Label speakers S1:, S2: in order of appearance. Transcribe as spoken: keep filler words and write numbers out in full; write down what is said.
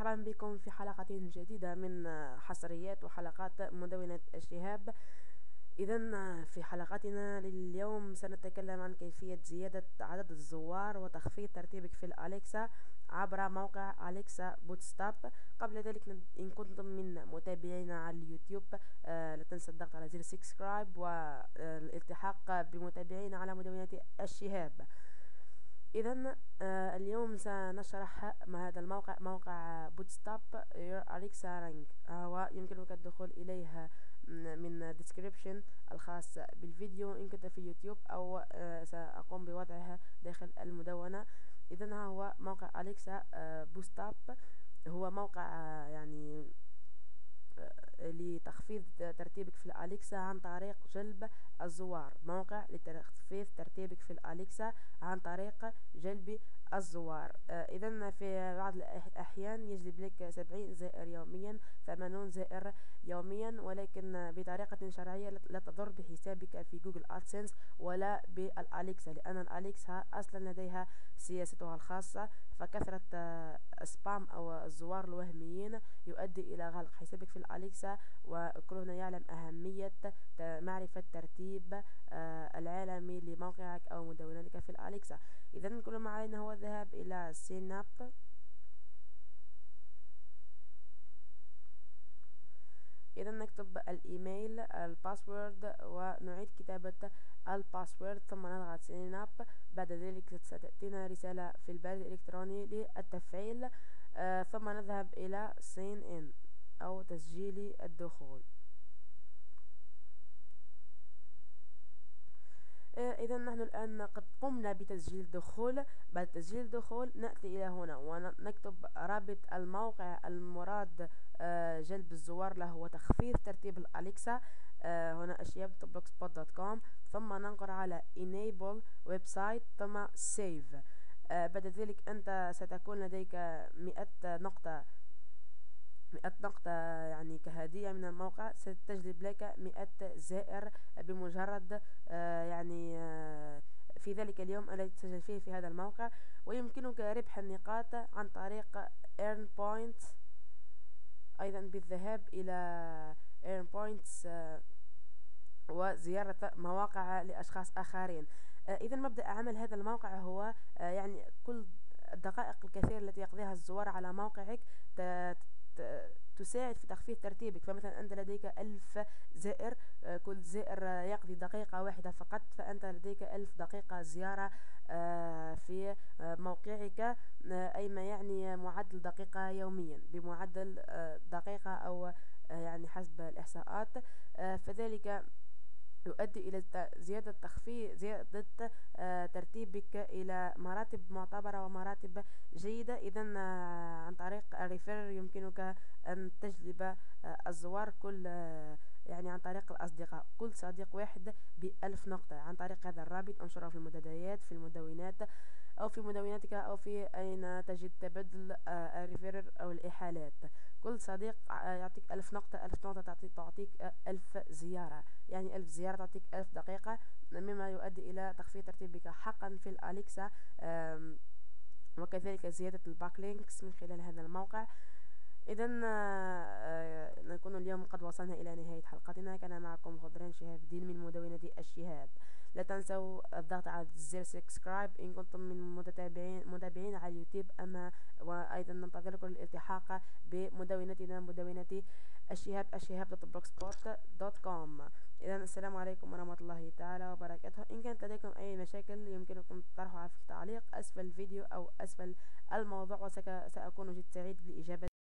S1: مرحبا بكم في حلقة جديدة من حصريات وحلقات مدونة الشهاب. إذا في حلقتنا لليوم سنتكلم عن كيفية زيادة عدد الزوار وتخفيض ترتيبك في الأليكسا عبر موقع أليكسا بوتستاب. قبل ذلك إن كنتم من متابعينا على اليوتيوب آه لا تنسى الضغط على زر سبسكرايب والالتحاق بمتابعينا على مدونة الشهاب. إذا آه اليوم سنشرح ما هذا الموقع، موقع بوتستاب أليكسا رانك. هو يمكنك الدخول إليه من الديسكريبشن الخاص بالفيديو إن كنت في يوتيوب، أو آه سأقوم بوضعها داخل المدونة. إذا هو موقع أليكسا آه بوتستاب، هو موقع آه يعني لتخفيض ترتيبك في الأليكسا عن طريق جلب الزوار. موقع لتخفيض ترتيبك في الأليكسا عن طريق جلب الزوار. آه إذا في بعض الأحيان يجلب لك سبعين زائر يوميا، ثمانون زائر يوميا، ولكن بطريقة شرعية لا تضر بحسابك في جوجل أدسنس ولا بالأليكسا، لأن الأليكسا أصلا لديها سياستها الخاصة، فكثرة آه سبام أو الزوار الوهميين يؤدي إلى غلق حسابك في الأليكسا. وكلنا يعلم أهمية معرفة ترتيب آه العالمي لموقعك أو مدونتك في الأليكسا. إذا كل ما علينا هو الذهاب إلى سين اب. إذا نكتب الإيميل الباسورد ونعيد كتابة الباسورد، ثم نضغط سين اب. بعد ذلك ستأتينا رسالة في البريد الإلكتروني للتفعيل، آه ثم نذهب إلى سين إن أو تسجيل الدخول. إذا نحن الآن قد قمنا بتسجيل الدخول. بعد تسجيل الدخول نأتي إلى هنا ونكتب رابط الموقع المراد جلب الزوار له وتخفيض ترتيب الأليكسا، هنا الشهاب دوت بلوجسبوت دوت كوم، ثم ننقر على enable website ثم save. بعد ذلك أنت ستكون لديك مئة نقطة مئة نقطة يعني كهدية من الموقع، ستجلب لك مئة زائر بمجرد آه يعني آه في ذلك اليوم الذي تسجل فيه في هذا الموقع. ويمكنك ربح النقاط عن طريق earn points، أيضا بالذهاب إلى earn points آه وزيارة مواقع لأشخاص آخرين. آه إذا مبدأ عمل هذا الموقع هو آه يعني كل الدقائق الكثيرة التي يقضيها الزوار على موقعك تساعد في تخفيض ترتيبك. فمثلا أنت لديك ألف زائر، كل زائر يقضي دقيقة واحدة فقط، فأنت لديك ألف دقيقة زيارة في موقعك، أي ما يعني معدل دقيقة يوميا بمعدل دقيقة أو يعني حسب الإحصاءات. فذلك يؤدي إلى زيادة تخفيض زيادة آه ترتيبك إلى مراتب معتبرة ومراتب جيدة. إذا آه عن طريق الريفير يمكنك أن تجلب آه الزوار كل آه يعني عن طريق الأصدقاء، كل صديق واحد بألف نقطة. عن طريق هذا الرابط انشره في المنتديات، في المدونات، أو في مدونتك، أو في أين تجد تبادل آه الريفير أو الإحالات. كل صديق يعطيك ألف نقطة، ألف نقطة تعطيك تعطيك ألف زيارة، يعني ألف زيارة تعطيك ألف دقيقة، مما يؤدي إلى تخفيض ترتيبك حقا في الأليكسا، وكذلك زيادة الباك لينكس من خلال هذا الموقع. إذا نكون اليوم قد وصلنا إلى نهاية حلقتنا. كان معكم غدران شهاب الدين من مدونة الشهاب. لا تنسوا الضغط على زر سبسكرايب إن كنتم من متابعين متابعين على اليوتيوب، أما وأيضا ننتظركم للالتحاق بمدونتنا مدونة الشهاب الشهاب دوت بلوجسبوت دوت كوم. إذا السلام عليكم ورحمة الله تعالى وبركاته. إن كانت لديكم أي مشاكل يمكنكم طرحها في تعليق أسفل الفيديو أو أسفل الموضوع، وسأكون جد سعيد بالإجابة.